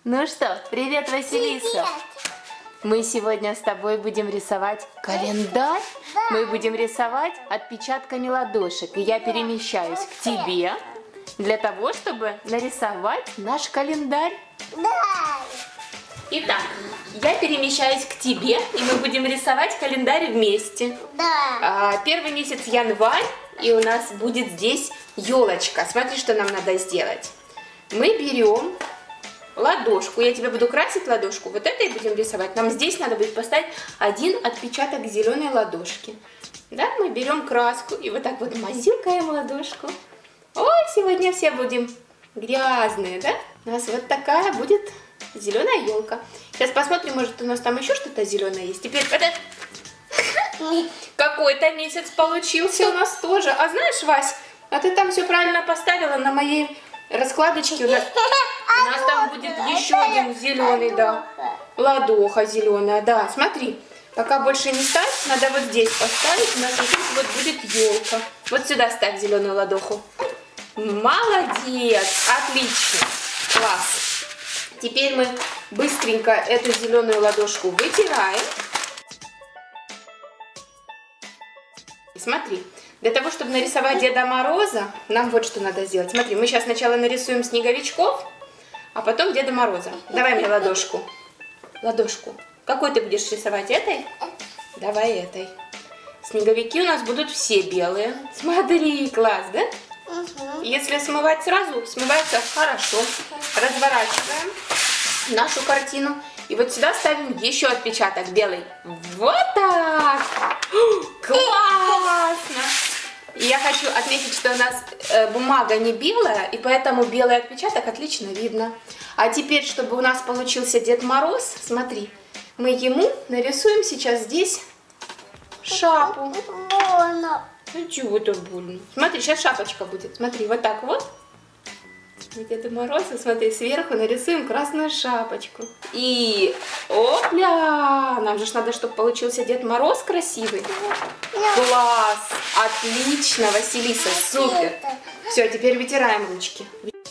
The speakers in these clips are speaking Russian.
Ну что, привет, Василиса! Привет! Мы сегодня с тобой будем рисовать календарь. Да. Мы будем рисовать отпечатками ладошек. И я перемещаюсь к тебе для того, чтобы нарисовать наш календарь. Да. Итак, я перемещаюсь к тебе, и мы будем рисовать календарь вместе. Да. Первый месяц январь, и у нас будет здесь елочка. Смотри, что нам надо сделать. Мы берем ладошку, я тебе буду красить ладошку, вот этой будем рисовать. Нам здесь надо будет поставить один отпечаток зеленой ладошки. Да, мы берем краску и вот так вот мазюкаем ладошку. Ой, сегодня все будем грязные, да? У нас вот такая будет зеленая елка. Сейчас посмотрим, может у нас там еще что-то зеленое есть. Теперь какой-то месяц получился у нас тоже. А знаешь, Вась, а ты там все правильно поставила на моей раскладочке. У нас там будет еще один зеленый, да. Ладоха зеленая, да. Смотри, пока больше не ставь, надо вот здесь поставить. У нас вот будет елка. Вот сюда ставь зеленую ладоху. Молодец, отлично, класс. Теперь мы быстренько эту зеленую ладошку вытираем. Смотри, для того, чтобы нарисовать Деда Мороза, нам вот что надо сделать. Смотри, мы сейчас сначала нарисуем снеговичков, а потом Деда Мороза. Давай мне ладошку. Ладошку. Какой ты будешь рисовать? Этой? Давай этой. Снеговики у нас будут все белые. Смотри, класс, да? Угу. Если смывать сразу, смывается хорошо. Разворачиваем нашу картину. И вот сюда ставим еще отпечаток белый. Вот так! Классно! И я хочу отметить, что у нас бумага не белая, и поэтому белый отпечаток отлично видно. А теперь, чтобы у нас получился Дед Мороз, смотри, мы ему нарисуем сейчас здесь шапу. Больно. Ну чего это больно? Смотри, сейчас шапочка будет. Смотри, вот так вот. Деда Мороза, смотри, сверху нарисуем красную шапочку. И опля! Нам же надо, чтобы получился Дед Мороз красивый. Класс! Отлично, Василиса, супер! Все, теперь вытираем ручки.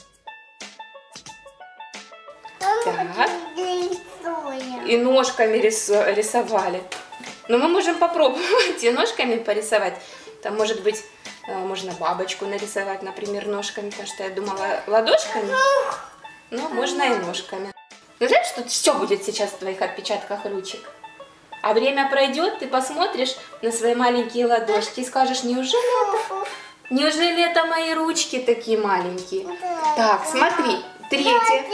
Так. И ножками рисовали. Но мы можем попробовать и ножками порисовать. Там, может быть, можно бабочку нарисовать, например, ножками, потому что я думала ладошками, но можно и ножками. Ну, знаешь, тут все будет сейчас в твоих отпечатках ручек. А время пройдет, ты посмотришь на свои маленькие ладошки и скажешь, неужели это мои ручки такие маленькие? Так, смотри, третье.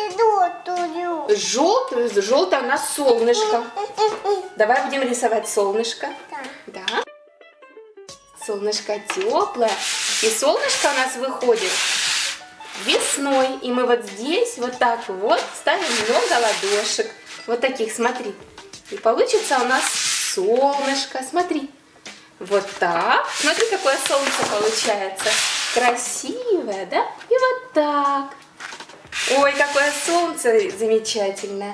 Желтое у нас солнышко. Давай будем рисовать солнышко. Да. Солнышко теплое. И солнышко у нас выходит весной. И мы вот здесь вот так вот ставим много ладошек. Вот таких, смотри. И получится у нас солнышко. Смотри. Вот так. Смотри, какое солнце получается. Красивое, да? И вот так. Ой, какое солнце замечательное.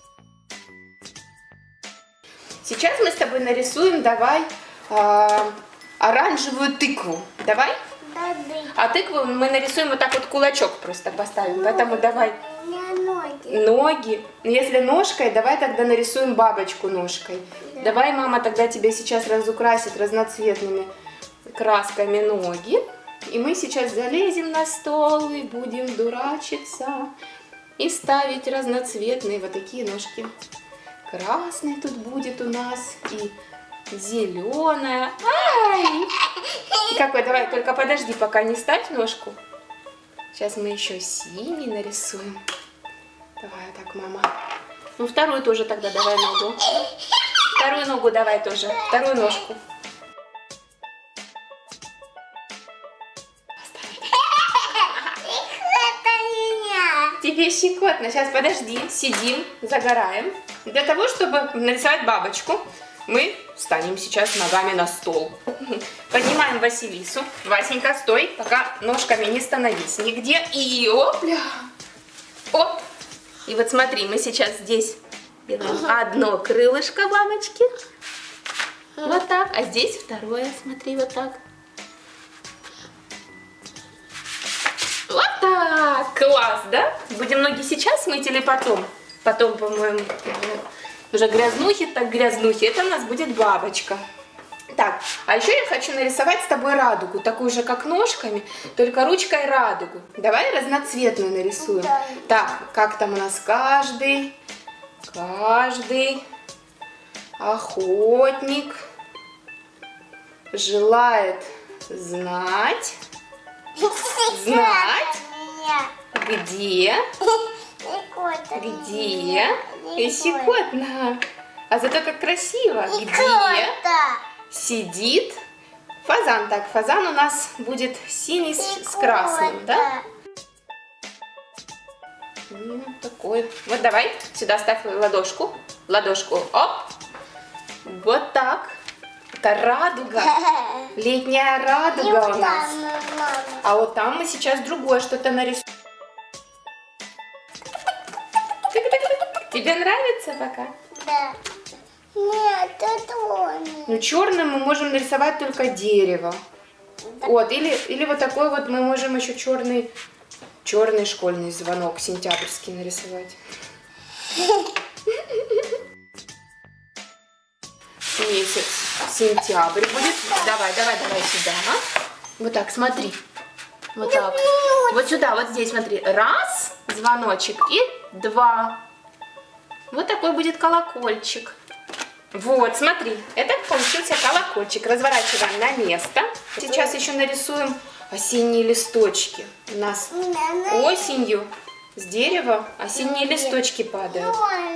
Сейчас мы с тобой нарисуем, давай, оранжевую тыкву. Давай? Да. А тыкву мы нарисуем вот так вот, кулачок просто поставим. Поэтому давай Ноги. ноги. Если ножкой, давай тогда нарисуем бабочку ножкой. Да. Давай мама тогда тебе сейчас разукрасит разноцветными красками ноги. И мы сейчас залезем на стол и будем дурачиться. И ставить разноцветные вот такие ножки. Красный тут будет у нас и зеленая. Ай! И какой? Давай, только подожди, пока не ставь ножку. Сейчас мы еще синий нарисуем. Давай так, мама. Ну, вторую тоже тогда давай ногу. Вторую ногу давай тоже. Вторую ножку. Тебе щекотно. Сейчас подожди. Сидим, загораем. Для того, чтобы нарисовать бабочку, мы встанем сейчас ногами на стол. Поднимаем Василису. Васенька, стой, пока ножками не становись нигде. И опля! Оп! И вот смотри, мы сейчас здесь делаем одно крылышко бабочки. Вот так. А здесь второе. Смотри, вот так. Вот так. Так, класс, да? Будем ноги сейчас мыть или потом? Потом, по-моему, уже грязнухи, так грязнухи. Это у нас будет бабочка. Так, а еще я хочу нарисовать с тобой радугу, такую же, как ножками, только ручкой радугу. Давай разноцветную нарисуем. Да. Так, как там у нас каждый охотник желает знать, где щекотно. А зато как красиво. Где сидит фазан. Так, фазан у нас будет синий с красным, да? Такой. Вот давай, сюда ставь ладошку. Ладошку, оп. Вот так. Это радуга. Летняя радуга у нас. А вот там мы сейчас другое что-то нарисуем. Тебе нравится пока? Да. Нет, это он. Ну, черным мы можем нарисовать только дерево. Вот, или вот такой вот мы можем еще черный школьный звонок сентябрьский нарисовать. Месяц сентябрь будет. Давай сюда. Вот так, смотри. Вот так. Вот сюда, вот здесь, смотри. Раз, звоночек, и два. Вот такой будет колокольчик. Вот, смотри, это получился колокольчик. Разворачиваем на место. Сейчас еще нарисуем осенние листочки. У нас осенью с дерева осенние листочки падают.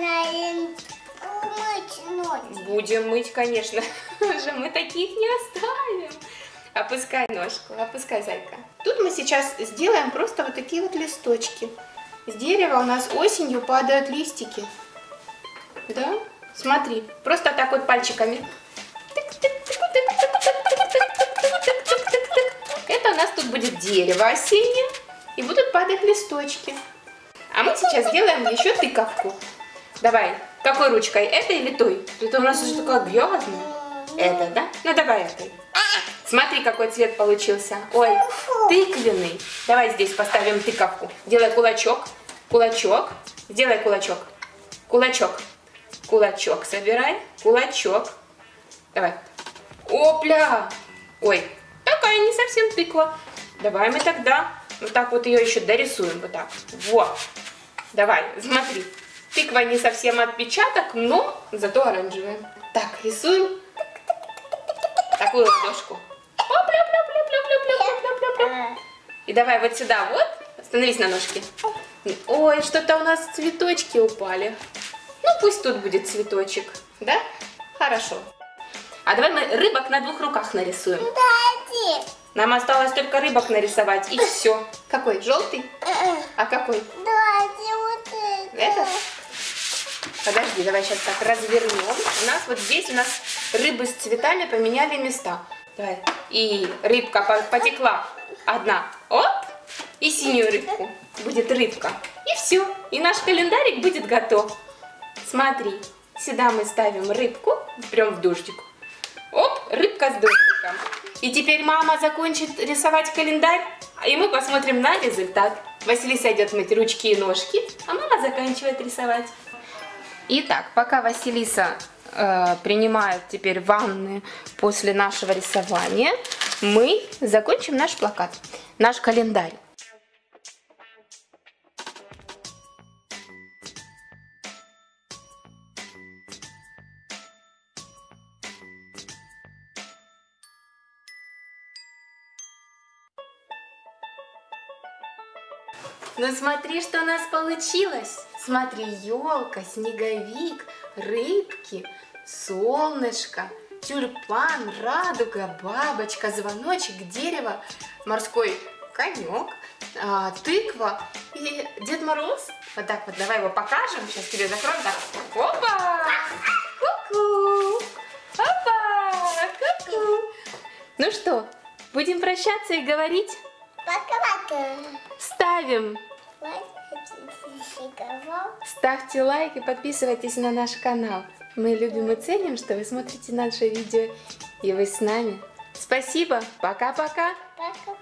Будем мыть, конечно. Мы таких не оставим. Опускай ножку, опускай, зайка. Тут мы сейчас сделаем просто вот такие вот листочки. С дерева у нас осенью падают листики. Да? Смотри, просто так вот пальчиками. Это у нас тут будет дерево осеннее, и будут падать листочки. А мы сейчас сделаем еще тыковку. Давай, какой ручкой? Этой или той? Это у нас уже такая грязная. Это, да? Ну давай этой. Смотри, какой цвет получился. Ой, тыквенный. Давай здесь поставим тыковку. Делай кулачок, кулачок. Сделай кулачок, кулачок. Кулачок собирай, кулачок. Давай. Опля! Ой, такая не совсем тыква. Давай мы тогда вот так вот ее еще дорисуем. Вот так. Вот. Давай, смотри. Тыква не совсем отпечаток, но зато оранжевая. Так, рисуем такую ладошку. И давай вот сюда вот. Становись на ножки. Ой, что-то у нас цветочки упали. Ну, пусть тут будет цветочек, да? Хорошо. А давай мы рыбок на двух руках нарисуем. Да, нам осталось только рыбок нарисовать, и все. Какой? Желтый? А какой? да, вот это. Этот? Подожди, давай сейчас так развернем. У нас вот здесь рыбы с цветами поменяли места. Давай. И рыбка потекла. Одна. Оп. И синюю рыбку. Будет рыбка. И все. И наш календарик будет готов. Смотри, сюда мы ставим рыбку, прям в дождик. Оп, рыбка с дождиком. И теперь мама закончит рисовать календарь, и мы посмотрим на результат. Василиса идет мыть ручки и ножки, а мама заканчивает рисовать. Итак, пока Василиса принимает теперь ванны после нашего рисования, мы закончим наш плакат, наш календарь. Ну смотри, что у нас получилось. Смотри, елка, снеговик, рыбки, солнышко, тюльпан, радуга, бабочка, звоночек, дерево, морской конек, тыква и Дед Мороз. Вот так вот, давай его покажем. Сейчас тебе закроем. Так, опа! Ку-ку! Опа! Ку-ку! Ну что, будем прощаться и говорить? Пока-пока. Ставим. Ставьте лайк и подписывайтесь на наш канал. Мы любим и ценим, что вы смотрите наше видео, и вы с нами. Спасибо. Пока-пока. Пока.